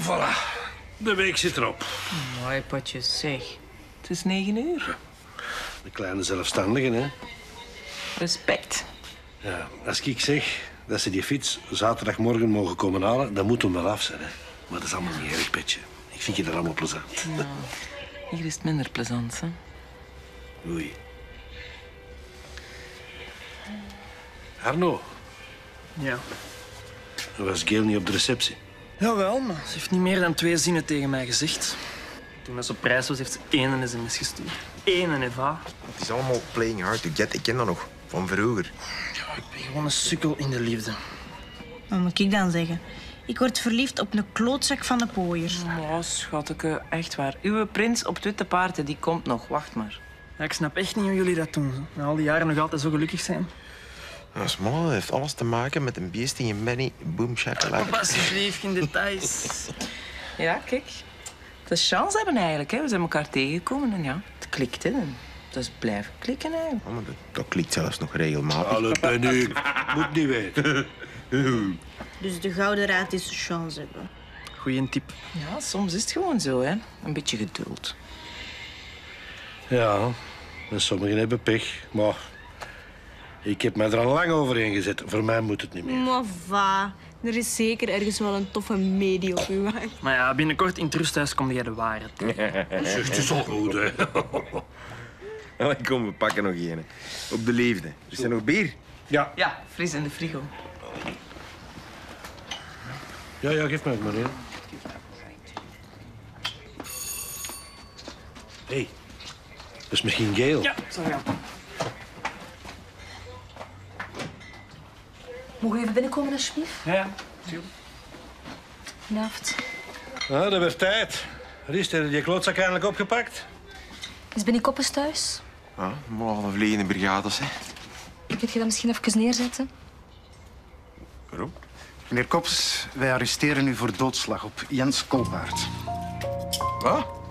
Voilà, de week zit erop. Mooi potjes, zeg. Het is 9 uur. De kleine zelfstandigen, hè. Respect. Ja, als ik zeg dat ze die fiets zaterdagmorgen mogen komen halen, dan moet hem wel af zijn, hè. Maar dat is allemaal niet erg, Petje. Ik vind je dat allemaal plezant. Nou, hier is het minder plezant, hè. Oei. Arno, Ja. was Gail niet op de receptie? Jawel, maar ze heeft niet meer dan 2 zinnen tegen mij gezegd. Toen ze op reis was, heeft ze 1 sms gestuurd. 1 Eva. Het is allemaal playing hard to get. Ik ken dat nog, van vroeger. Ja, ik ben gewoon een sukkel in de liefde. Wat moet ik dan zeggen? Ik word verliefd op een klootzak van de pooier. Oh, schateke, echt waar. Uw prins op het witte paard, die komt nog. Wacht maar. Ja, ik snap echt niet hoe jullie dat doen. Na al die jaren nog altijd zo gelukkig zijn. Nou, Smolle heeft alles te maken met een beest in je Manny Boom Shakalaka. Papa, alsjeblieft, geen details. Ja, kijk. Het is chance hebben eigenlijk, hè. We zijn elkaar tegengekomen en ja, het klikt, hè. Dus blijven klikken, eigenlijk. Oh, maar dat klikt zelfs nog regelmatig. Alle Benny, moet niet weten. Dus de gouden raad is chance hebben. Goeie tip. Ja, soms is het gewoon zo, hè. Een beetje geduld. Ja, en sommigen hebben pech, maar ik heb mij er al lang overheen gezet. Voor mij moet het niet meer. Maar va, er is zeker ergens wel een toffe medie op uw weg. Maar ja, binnenkort in het rusthuis kom jij de waarheid. Zeg, het is al goed, hè. Oh, kom, we pakken nog een. Op de liefde. Is er nog bier? Ja. Ja, fris in de frigo. Ja, geef mij het maar, hè. Hé, dat is misschien Gail. Ja, zo gaan. Mogen we even binnenkomen, alsjeblieft? Ja. Naft. Ah, dat werd tijd. Ries, heb je die klootzak eindelijk opgepakt? Is Benny Koppes thuis? Ja, maar alle vliegende brigades, hè. Kun je dat misschien even neerzetten? Waarom? Meneer Kops, wij arresteren u voor doodslag op Jens Kolpaert. Wat?